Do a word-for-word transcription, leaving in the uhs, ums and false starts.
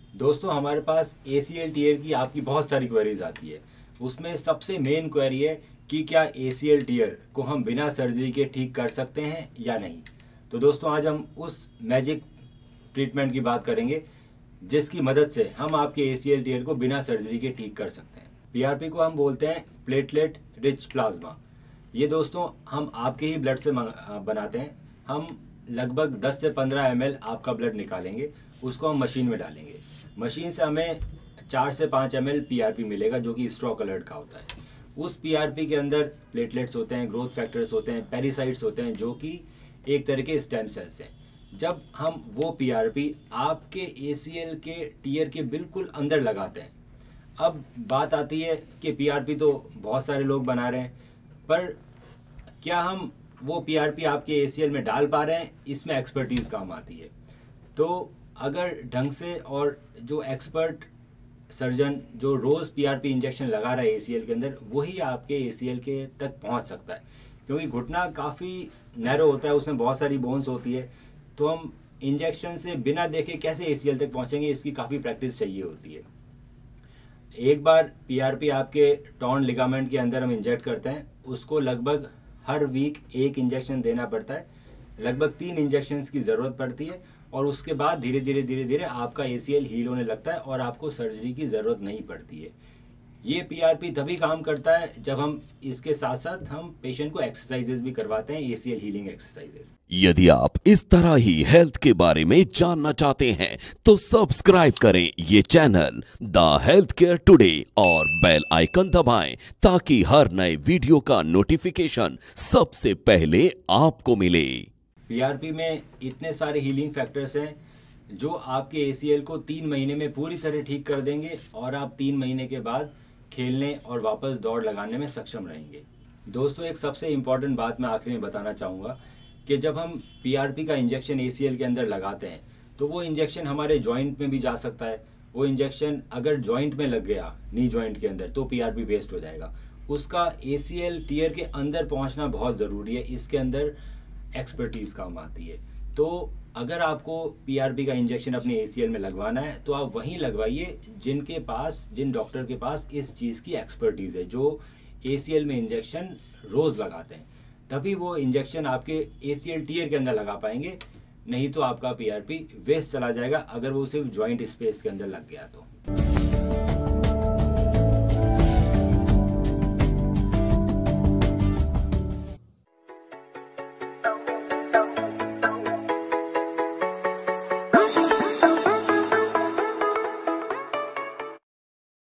दोस्तों हमारे पास ए C L tier की आपकी बहुत सारी क्वेरीज आती है। उसमें सबसे मेन क्वेरी है कि क्या ए सी एल टीयर को हम बिना सर्जरी के ठीक कर सकते हैं या नहीं। तो दोस्तों आज हम उस मैजिक ट्रीटमेंट की बात करेंगे जिसकी मदद से हम आपके ए सी एल टीयर को बिना सर्जरी के ठीक कर सकते हैं। पी आर पी को हम बोलते हैं प्लेटलेट रिच प्लाज्मा। ये दोस्तों हम आपके ही ब्लड से बनाते हैं। हम लगभग दस से पंद्रह एम एल आपका ब्लड निकालेंगे, उसको हम मशीन में डालेंगे। मशीन से हमें चार से पाँच M L P R P मिलेगा जो कि स्ट्रॉ कलर्ड का होता है। उस पी आर पी के अंदर प्लेटलेट्स होते हैं, ग्रोथ फैक्टर्स होते हैं, पेरिसाइट्स होते हैं जो कि एक तरह के स्टेम सेल्स हैं। जब हम वो पी आर पी आपके ए सी एल के टीयर के बिल्कुल अंदर लगाते हैं, अब बात आती है कि पी आर पी तो बहुत सारे लोग बना रहे हैं, पर क्या हम वो पी आर पी आपके ए सी एल में डाल पा रहे हैं, इसमें एक्सपर्टीज़ काम आती है। तो अगर ढंग से और जो एक्सपर्ट सर्जन जो रोज़ पी आर पी इंजेक्शन लगा रहा है ए सी एल के अंदर, वही आपके ए सी एल के तक पहुंच सकता है। क्योंकि घुटना काफ़ी नैरो होता है, उसमें बहुत सारी बोन्स होती है, तो हम इंजेक्शन से बिना देखे कैसे ए सी एल तक पहुंचेंगे, इसकी काफ़ी प्रैक्टिस चाहिए होती है। एक बार पी आर पी आपके टॉर्न लिगामेंट के अंदर हम इंजेक्ट करते हैं, उसको लगभग हर वीक एक इंजेक्शन देना पड़ता है। लगभग तीन इंजेक्शन्स की ज़रूरत पड़ती है और उसके बाद धीरे धीरे धीरे धीरे आपका ए सी एल हील होने लगता है और आपको सर्जरी की ज़रूरत नहीं पड़ती है। ये पी आर पी तभी काम करता है जब हम इसके साथ साथ हम पेशेंट को एक्सरसाइजेज भी करवाते हैं, A C L healing exercises. यदि आप इस तरह ही हेल्थ के बारे में जानना चाहते हैं तो सब्सक्राइब करें ये channel the health care today और बेल आइकन दबाएं ताकि हर नए वीडियो का नोटिफिकेशन सबसे पहले आपको मिले। पी आर पी में इतने सारे हीलिंग फैक्टर्स हैं जो आपके ए सी एल को तीन महीने में पूरी तरह ठीक कर देंगे और आप तीन महीने के बाद खेलने और वापस दौड़ लगाने में सक्षम रहेंगे। दोस्तों एक सबसे इम्पॉर्टेंट बात मैं आखिर में बताना चाहूँगा कि जब हम पी आर पी का इंजेक्शन ए सी एल के अंदर लगाते हैं तो वो इंजेक्शन हमारे जॉइंट में भी जा सकता है। वो इंजेक्शन अगर जॉइंट में लग गया, नी जॉइंट के अंदर, तो पी आर पी वेस्ट हो जाएगा। उसका ए सी एल टीयर के अंदर पहुँचना बहुत ज़रूरी है, इसके अंदर एक्सपर्टीज़ काम आती है। तो अगर आपको पी आर पी का इंजेक्शन अपने ए सी एल में लगवाना है तो आप वहीं लगवाइए जिनके पास, जिन डॉक्टर के पास इस चीज़ की एक्सपर्टीज़ है, जो ए सी एल में इंजेक्शन रोज़ लगाते हैं। तभी वो इंजेक्शन आपके ए सी एल टीयर के अंदर लगा पाएंगे, नहीं तो आपका पी आर पी वेस्ट चला जाएगा अगर वो सिर्फ जॉइंट स्पेस के अंदर लग गया तो।